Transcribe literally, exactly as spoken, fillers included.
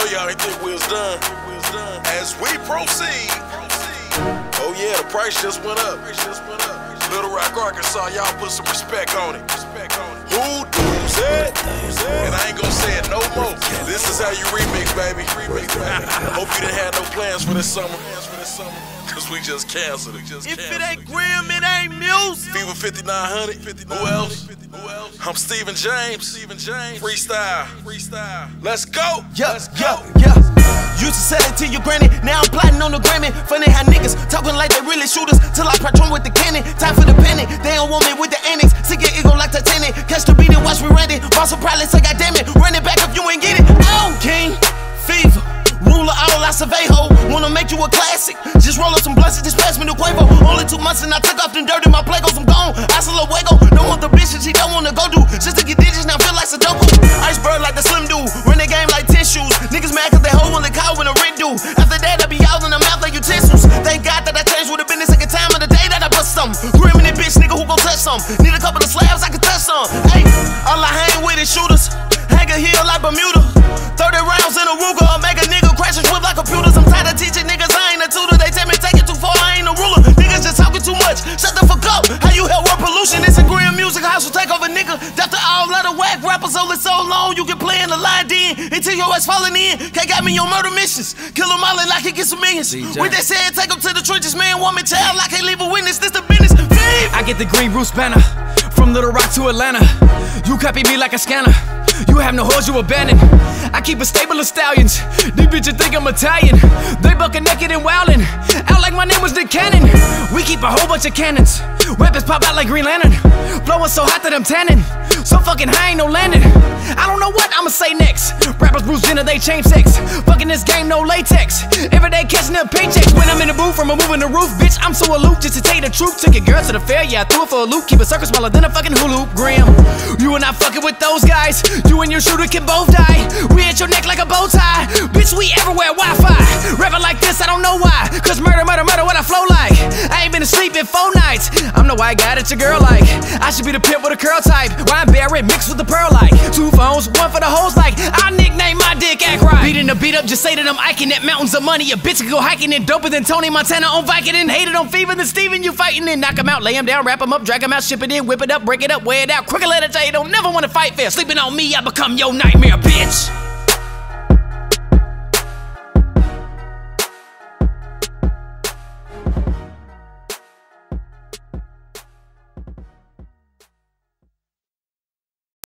know y'all ain't think we was done. As we proceed, oh yeah, the price just went up. Little Rock, Arkansas, y'all put some respect on it. Who does it? And I ain't gonna say it no more. This is how you remix, baby. Hope you didn't have no plans for this summer. Cause we just canceled it. Just if canceled it ain't Grim, it ain't music. Fever fifty-nine hundred. Who else? I'm Stephen James. Freestyle. Freestyle. Let's go. Yeah, yeah, yeah. Used to sell it to your granny, now I'm plotting on the Grammy. Funny how niggas talking like they really shooters till I patron with the cannon. Time for the panic, they don't want me with the annex. Sick your ego like Titanic. Catch the beat and watch me run it. Boss will probably say, God damn it, run it back if you ain't get it. Oh, King, Fever, ruler all I survey ho. Wanna make you a classic? Just roll up some blunts and just pass me the Quavo. Only two months and I took off them dirty, my play goes, I'm gone. I still a wiggle, don't want the bitch and she don't wanna go do. Just to get digits, now feel like Sudoku. Iceberg like the Slim Dude, run the game like tissues. Niggas mad cause they hoe when they call when the rent due. After that, I be out in the mouth like utensils. Thank God that I changed with the business second time of the day that I bust something. Grim in that bitch, nigga, who gon' touch some? Need a couple of slabs, I can touch some. Hey, all I hang with is shooters. Hang a heel like Bermuda. thirty rounds in a Ruger, I'll make a nigga crash and whip like computers. I'm tired of teaching niggas, I ain't a tutor. They tell me take it too far, I ain't a ruler. Niggas just talking too much, shut the fuck up. How you help world pollution? It's a Grim music house will take over, nigga. After all of the whack rappers only so long, you can play in the line then until your ass falling in. Can't got me on murder missions. Kill him all and like he get some millions. With that said, take him to the trenches, man. Woman, child, I can't leave a witness. This the business. I get the green roof banner from Little Rock to Atlanta. You copy me like a scanner. You have no hoes, you abandoned. I keep a stable of stallions. These bitches think I'm Italian. They bucking naked and wildin'. Out like my name was Nick Cannon. We keep a whole bunch of cannons. Weapons pop out like Green Lantern. Blowing so hot that I'm tanning. So fucking high, ain't no landing. I don't know what I'ma say next. Rappers Bruce Jenner, they change sex. Fucking this game, no latex. Every day catching up paychecks. When I'm in the booth, I'm moving the roof. Bitch, I'm so aloof, just to tell you the truth. Took your girl to the fair, yeah, I threw it for a loop. Keep a circle smaller than a fucking hula hoop. Grim, you are not fucking with those guys. You and your shooter can both die. We at your neck like a bow tie. Bitch, we everywhere, Wi-Fi. Rapping like this, I don't know why. Cause murder, murder, murder, what I flow like. I ain't been asleep in four nights. I'm the white guy that your girl like. I should be the pimp with a curl type. Wine berry mixed with the pearl like. Two phones, one for the hoes like. I nickname my dick act right. Beating the beat up, just say that I'm hiking at mountains of money. A bitch can go hiking it doper than Tony Montana on Viking and hated on Fever than Steven. You fighting it, knock him out, lay him down, wrap him up, drag him out, ship it in, whip it up, break it up, wear it out. Crooked letter J, don't never wanna fight fair. Sleeping on me, I become your nightmare, bitch.